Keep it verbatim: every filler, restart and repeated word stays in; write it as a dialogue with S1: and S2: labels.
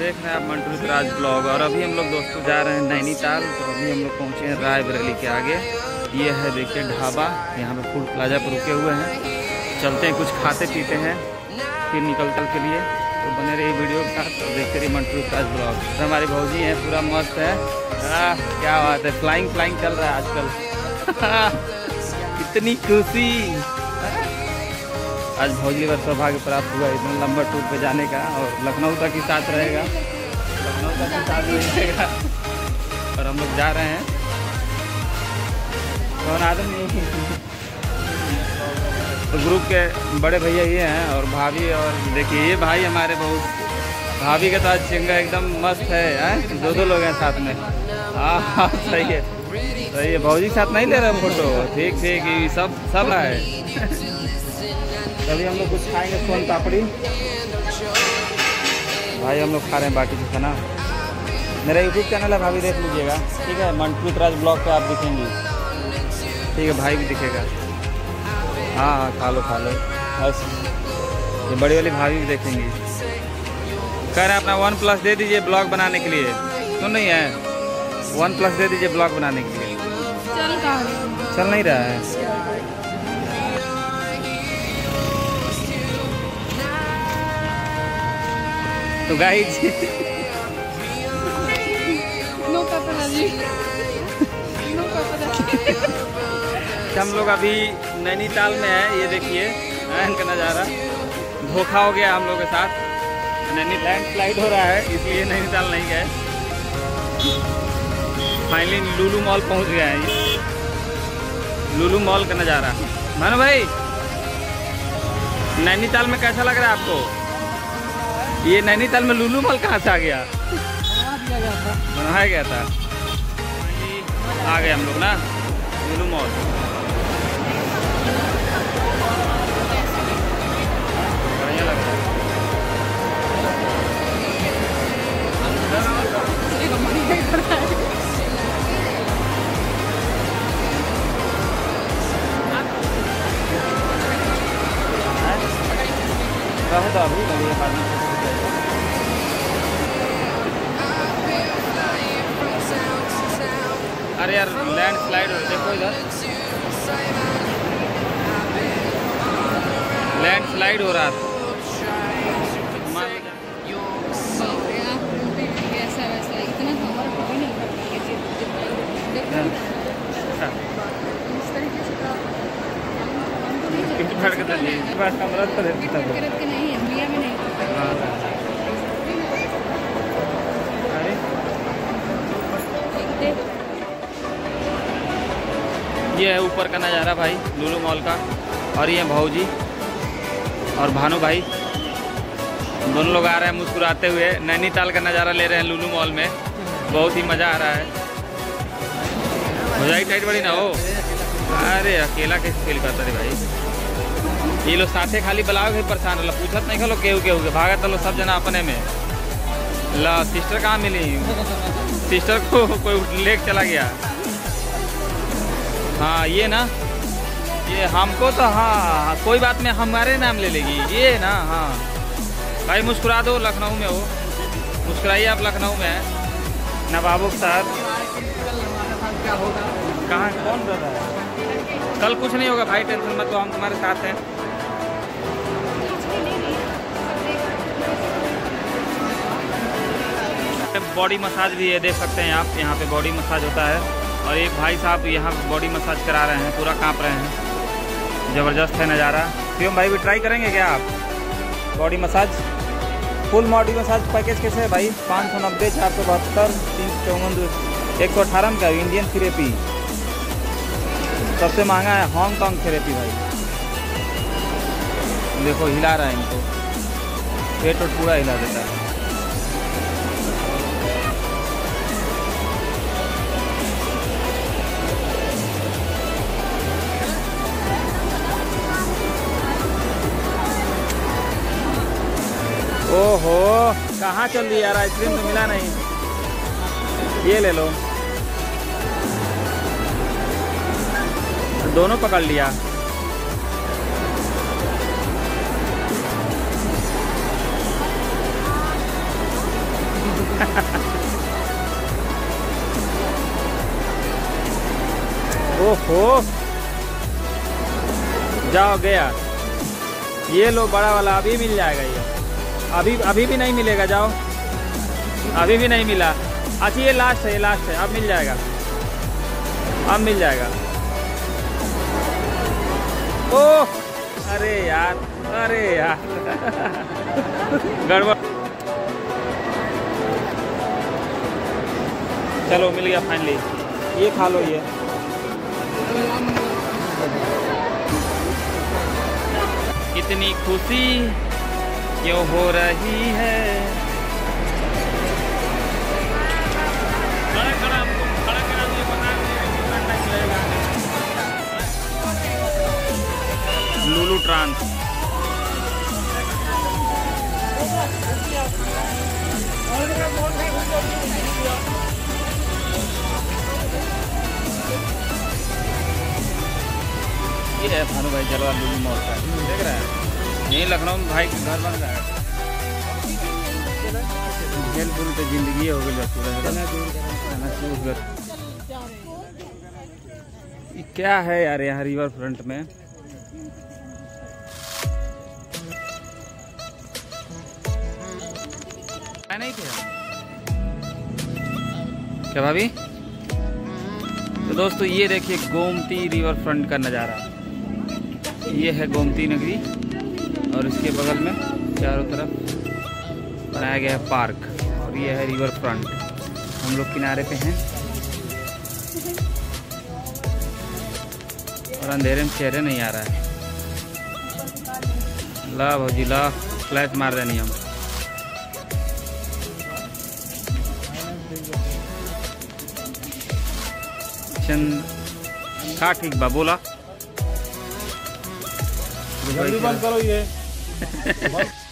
S1: देख रहे हैं आप मंटू राज ब्लॉग। और अभी हम लोग दोस्तों जा रहे हैं नैनीताल। तो अभी हम लोग पहुँचे हैं रायबरेली के आगे। ये है देखिए ढाबा, यहाँ पे फूड प्लाजा पर रुके हुए हैं। चलते हैं, कुछ खाते पीते हैं, फिर निकलते के लिए। तो बने रहिए वीडियो के साथ और देखते रहिए मंटू राज ब्लॉग। तो हमारी भौजी हैं, पूरा मस्त है। आ, क्या बात है, फ्लाइंग फ्लाइंग चल रहा है आजकल। इतनी खुशी। आज भौजी का सौभाग्य प्राप्त हुआ इतना लंबा टूर पे जाने का, और लखनऊ तक ही साथ रहेगा, लखनऊ तक ही साथ रहेगा। और हम लोग जा रहे हैं। कौन आदमी? तो ग्रुप के बड़े भैया ये हैं और भाभी। और देखिए ये भाई हमारे बहुत, भाभी के साथ चिंगा एकदम मस्त है, है? दो दो लोग हैं साथ में। हाँ सही है, सही है। भौजी के साथ नहीं ले रहे फोटो? ठीक ठीक, ये सब सब है। तभी हम लोग कुछ खाएंगे, सोन पापड़ी। भाई हम लोग खा रहे हैं बाटी का खाना। मेरा यूट्यूब चैनल है, भाभी देख लीजिएगा, ठीक है? मंटू राज ब्लॉग पे आप दिखेंगी, ठीक है? भाई भी दिखेगा। हाँ हाँ, खा लो खा लो बस। ये बड़ी वाली भाभी भी देखेंगी। कह रहे हैं अपना वन प्लस दे दीजिए ब्लॉग बनाने के लिए। सुन नहीं है? वन प्लस दे दीजिए ब्लॉग बनाने के लिए।
S2: चल कहाँ
S1: चल नहीं रहा है। तो गाइस
S2: नो पापा जी, नो पापा।
S1: हम लोग अभी नैनीताल में है। ये देखिए इनका नज़ारा। धोखा हो गया हम लोग के साथ। नैनी लैंड स्लाइड हो रहा है, इसलिए नैनीताल नहीं गए। फाइनली लुलु मॉल पहुंच गए हैं। लुलु मॉल का नज़ारा। मानो भाई, नैनीताल में कैसा लग रहा है आपको? ये नैनीताल में लुलु मॉल कहाँ से आ गया? बनाया गया था। आ गए हम लोग ना लुलु मॉल। बढ़िया लग रहा है। तो अभी लगे पानी। अरे यार लैंड स्लाइड हो, देखो इधर लैंड स्लाइड हो रहा था।
S2: ऐसा वैसा इतना हमारा कभी नहीं करता नहीं है, इंडिया में नहीं।
S1: ये है ऊपर का नज़ारा भाई लुलु मॉल का। और ये भौजी और भानु भाई दोनों लोग आ रहे हैं मुस्कुराते हुए। नैनीताल का नज़ारा ले रहे हैं लुलु मॉल में। बहुत ही मज़ा आ रहा है। हो जाएगी टाइट बड़ी ना हो। अरे अकेला कैसे फील करता रे भाई? ये लोग साथे खाली बुलाओ फिर परेशान हो। पूछत नहीं खलो केहू केहू के, भागत लो सब जना अपने में। ला सिस्टर कहाँ मिली? सिस्टर को कोई लेके चला गया। हाँ ये ना, ये हमको तो हाँ कोई बात नहीं, हमारे नाम ले लेगी ये ना। हाँ भाई मुस्कुरा दो, लखनऊ में हो, मुस्कुराइए आप। लखनऊ में है नवाबों के साथ। कहाँ कौन रह रहा है? कल कुछ नहीं होगा भाई, टेंशन मत लो, हम तुम्हारे साथ हैं। बॉडी मसाज भी है, देख सकते हैं आप। यहाँ पे बॉडी मसाज होता है। और एक भाई साहब यहाँ बॉडी मसाज करा रहे हैं, पूरा कांप रहे हैं। ज़बरदस्त है नज़ारा। शिवम भाई भी ट्राई करेंगे क्या आप? Body massage, full body massage package कैसे है भाई? पाँच सौ नब्बे, चार सौ बहत्तर, तीन सौ चौवन, एक सौ अठारह का इंडियन थेरेपी। सबसे महंगा है हांगकांग थेरेपी भाई। देखो हिला रहा है इनको, पेट और पूरा हिला देता है। ओहो कहाँ चल रही यार? आइसक्रीम तो मिला नहीं। ये ले लो। दोनों पकड़ लिया। ओहो, जाओ गया। ये लो बड़ा वाला, अभी मिल जाएगा ये। अभी अभी भी नहीं मिलेगा, जाओ। अभी भी नहीं मिला। अच्छा ये लास्ट है, ये लास्ट है, अब मिल जाएगा, अब मिल जाएगा। ओह अरे यार, अरे यार गड़बड़। चलो मिल गया फाइनली। ये खा लो ये। इतनी खुशी क्यों हो रही है। खड़ा खड़ा हमको खड़ा करा दिए, बता दिए लुलु ट्रांस। ये है भानु भाई जलवा लुलु मॉल का, देख रहा है। यही लखनऊ में भाई घर बन रहा है। खेल पूरी तो जिंदगी हो गई पूरा। ये क्या है यार यहाँ रिवर फ्रंट में। नहीं थे क्या भाभी? तो दोस्तों ये देखिए गोमती रिवर फ्रंट का नज़ारा। ये है गोमती नगरी और इसके बगल में चारों तरफ बनाया गया है पार्क, और ये है रिवर फ्रंट। हम लोग किनारे पे हैं और अंधेरे में चेहरे नहीं आ रहा है। ला भौजी ला, फ्लैश मार रहे नहीं हम। चंद का ठीक बा बोला,
S3: जल्दी बंद करो ये।